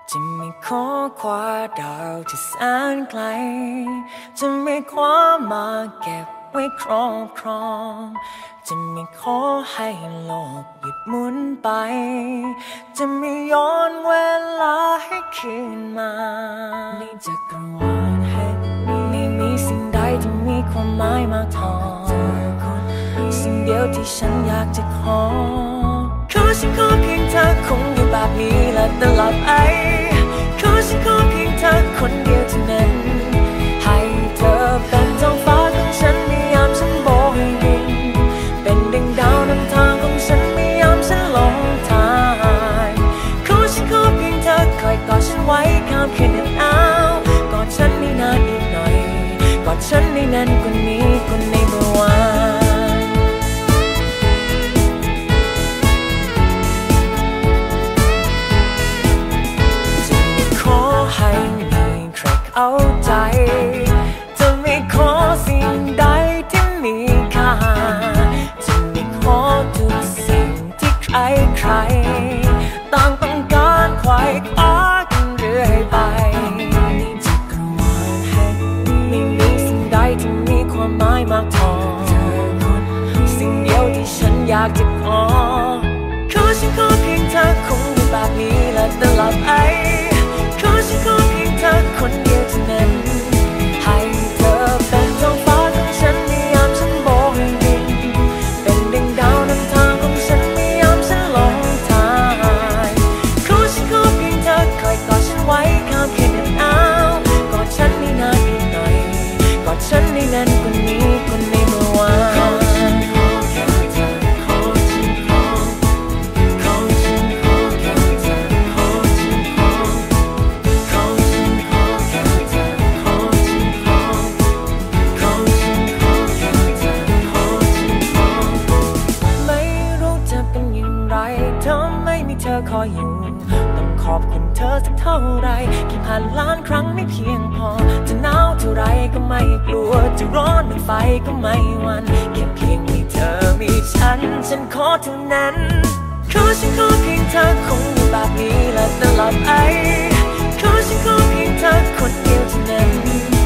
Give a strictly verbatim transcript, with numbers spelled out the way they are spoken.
จะไม่ขอคว้าดาวที่แสนไกลจะไม่คว้ามาเก็บไว้ครอบครองจะไม่ขอให้โลกหยุดหมุนไปจะไม่ย้อนเวลาให้คืนมาในจักรวาลแห่งนี้ไม่มีสิ่งใดที่มีความหมายมากพอสิ่งเดียวที่ฉันอยากจะขอขอฉันขอเพียงเธอคงอยู่แบบนี้และตลอดไปขอฉันขอเพียงเธอคนเดียวเท่านั้นให้เธอเป็นท้องฟ้าของฉันในยามฉันโบยบินเป็นดังดาวนำทางของฉันในยามฉันหลงทางขอฉันขอเพียงเธอคอยกอดฉันไว้ข้ามคืนหนาวกอดฉันในนานอีกหน่อยกอดฉันในนานกว่านี้กว่าในเมื่อวานให้มีใครเข้าใจจะไม่ขอสิ่งใดที่มีค่าจะไม่ขอทุกสิ่งที่ใครใครต่างต้องการไขว่คว้ากันเรื่อยไปในจักรวาลแห่งนี้ไม่มีสิ่งใดที่มีความหมายมากพอสิ่งเดียวที่ฉันอยากจะขอขอฉันขอเพียงเธอคงอยู่แบบนี้และตลอดไปขอฉันขอเพียงเธอคนเดียวเท่านั้นให้เธอเป็นท้องฟ้าของฉันในยามฉันโบยบินเป็นดังดาวนำทางของฉันในยามฉันหลงทางขอฉันขอเพียงเธอคอยกอดฉันไว้ข้ามคืนหนาวกอดฉันในนานอีกหน่อยกอดฉันในนานกว่านี้กว่าในเมื่อวานเธอคอยอยู่ต้องขอบคุณเธอสักเท่าไรกี่พันล้านครั้งไม่เพียงพอจะหนาวเท่าไรก็ไม่กลัวจะร้อนเป็นไฟก็ไม่หวั่นแค่เพียงมีเธอมีฉันฉันขอเท่านั้นขอฉันขอเพียงเธอคงอยู่แบบนี้และตลอดไปขอฉันขอเพียงเธอคนเดียวเท่านั้น